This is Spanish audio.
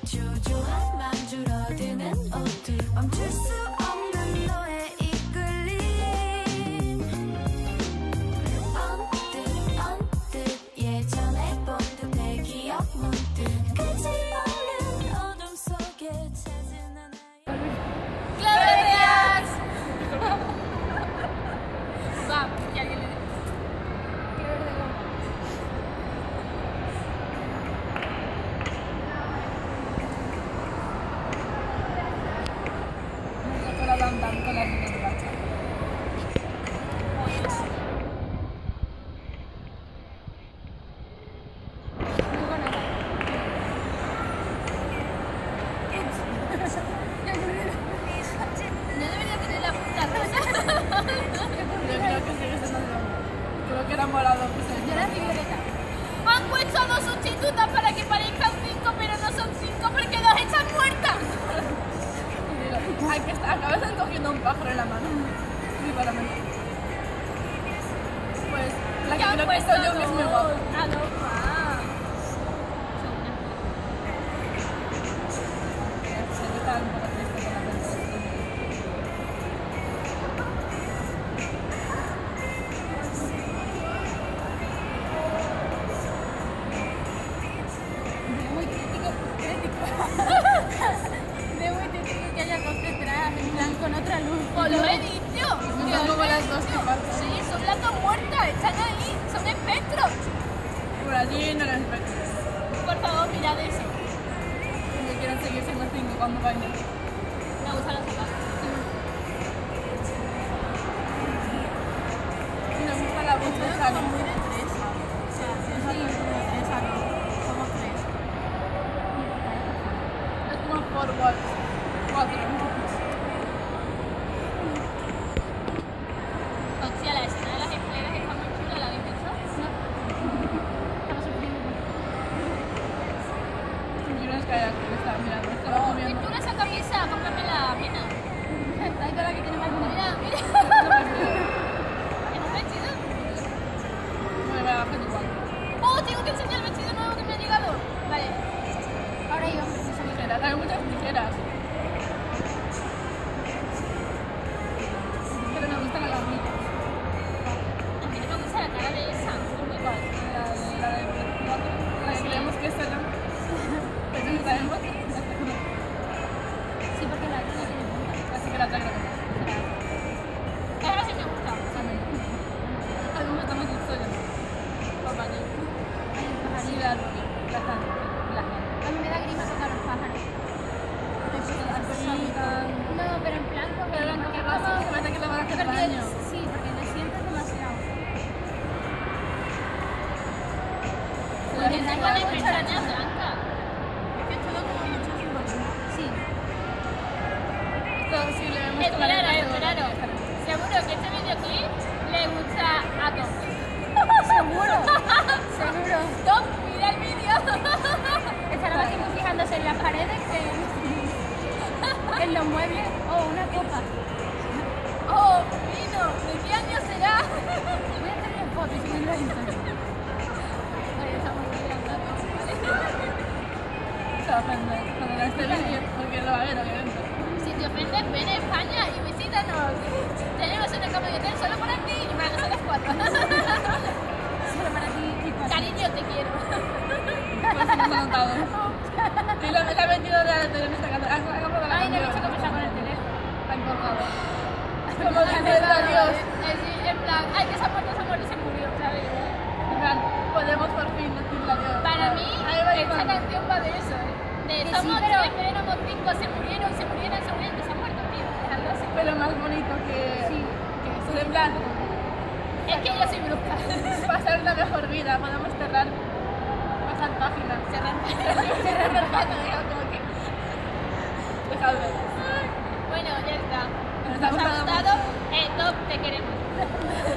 주저함만 줄어드는 옷들 멈출 수 없는 너의 이끌림 언뜻 예전에 본 듯해 기억 문득 끝이 없는 어둠 속에 찾은 하나의 ¡Gracias! Va, que alguien le dé. Con la línea de marcha. No debería tener la punta rosa. Yo creo que sigue siendo blanco. Creo que era morado. Yo era violeta. Han puesto dos sustitutas para que parezcan 5, pero no son 5 porque 2 están muertas. Acabas cogiendo un pájaro en la mano. Sí, para mí. Pues la que creo que soy yo que es muy guapa. Ah, no, Se me está un poco triste con la prensa. muy crítico. De muy crítico que haya cosas detrás, en plan con otra luz. ¡Os lo he dicho! Son como las dos que faltan. Sí, son las dos muertas, están ahí, son espectros. Por allí no las espero. Por favor, mirad eso. Que quieren seguir siendo 5 cuando vayan. Me gustan los zapatos. Y nos gusta la voz de Sani. Muy de 3. O sea, es muy de 3 a mí. Somos 3. Es como 4 walls. 4. Hostia, la escena de las escaleras está muy chula, ¿la habéis visto? No. Estamos sufriendo. Y unas que están mirando. Estaba comiendo. Pintura esa camisa, cómpramela, mira. Ahí con la que tiene más dinero. Mira, mira. ¿Es un vestido? No me va a bajar igual. ¡Oh, tengo que enseñar el vestido nuevo que me ha llegado! Vale. Ahora yo. Tijeras, hay muchas tijeras. Pero me gustan las mitas. A mí no me gusta la cara de esa. Igual, la que creemos que es ella. Pero no sabemos. Sí, porque la otra no tiene punta. Así que la otra creo que no. Esa sí me gusta. A mí me gusta más el suyo. Papá, yo. Ay, Y la rubia. La Sani. La Sani. a mí me da grima tocar los pájaros. No, pero en plan como... Pero no, que pasa, se parece que le van a hacer daño. Sí, porque le sientes demasiado. Porque tengo la pestaña blanca. Es que es todo como mucho simbolismo. Sí. Esto sí le vemos con la Esperaros, letra de esperaros. Sani. Seguro que este videoclip le gusta a Tom. Seguro, seguro. Tom, mira el vídeo. Estará más tiempo fijándose en las paredes que en los muebles o una copa. Oh, vino. ¿De qué año será? Voy a tener fotos y subirlo a Instagram. Ahí estamos hablando. Se va a ofender cuando vea este vídeo, porque lo va a ver, obviamente. Si te ofendes, ven a España y visítanos. Tenemos una cama de hotel solo para ti y para nosotros 4. Solo para ti y para ti. Cariño, te quiero. Pues hemos anotado. Y la he metido de esta cámara. Hagamos la Ay, no he visto cámara. cómo está con el teléfono. Tan cortado. Como diciendo adiós. En plan, ay, que se ha muerto, se murió, ¿sabes? En plan, podemos por fin decirle adiós. Para mí, Ahí va esta Iván. canción va de eso, ¿eh? De Que sí, somos pero- 3, pero éramos 5, se murieron, que se han muerto, tío. Es algo así. Pero más bonito que... Sí. Que eso. En plan, Es que yo soy brusca. pasar una mejor vida. Podemos cerrar. Pasar página. Cerrar. Cerrar página. Como que... Dejadme. Bueno, ya está. Nos ha ¿Os ha gustado gustado? Top, te queremos.